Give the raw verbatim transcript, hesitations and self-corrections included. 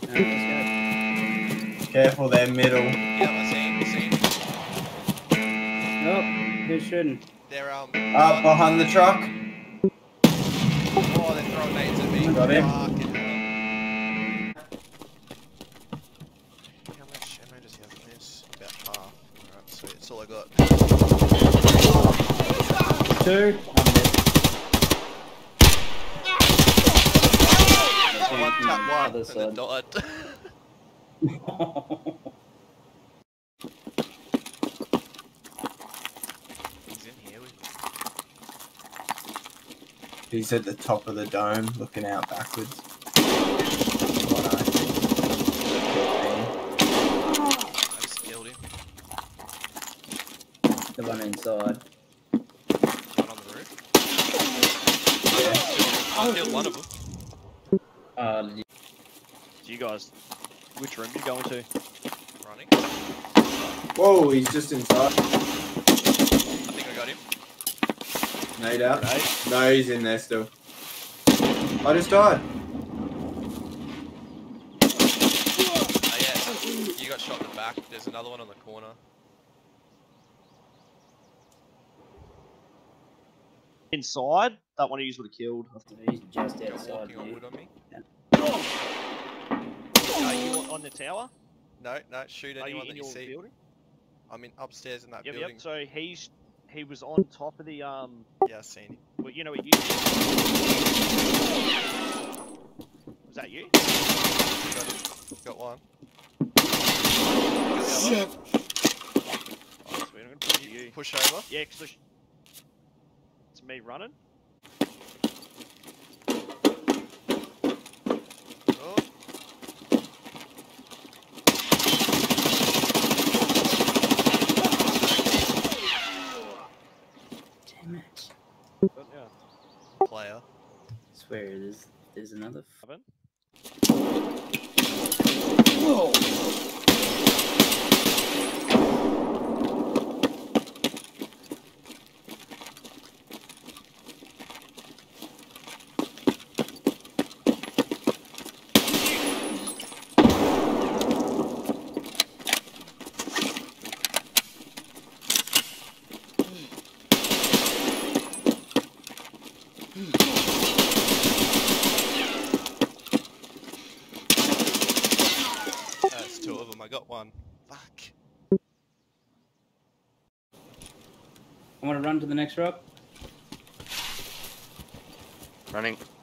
let's go. Careful there, middle. Yeah, I seen, seen. Nope, who's shooting? They're um. Up behind the truck. Oh, they're throwing nades at me. Got him. Fucking hell. How much ammo does he have in this? About half. Alright, sweet. That's all I got. Two. I one tap one Other and side. then died. He's in here with He's at the top of the dome, looking out backwards. I just killed him. The one inside. One on the roof. Yeah. I killed one of them. Uh, y- So you guys, which room are you going to? Running. Whoa, he's just inside. I think I got him. Nade out. Grenade? No, he's in there still. I just died. Oh yeah, you got shot in the back. There's another one on the corner. Inside? That one you would have killed. he's just Got outside walking on you. wood on me. Are you on the tower? No, no, shoot Are you anyone in that you your see. building? I'm in upstairs in that Yep, building. yep. So he's he was on top of the um. Yeah, I seen him. Well, you know what you. Was that you? Got him. Got one. Shit. Oh, sweet. I'm gonna push you. Push over. Yeah, push. It's me running. Oh. Damn it. But, yeah. Player. I swear there's, there's another. F Haven't. Whoa! That's two of them. I got one. Fuck. I want to run to the next rock. Running.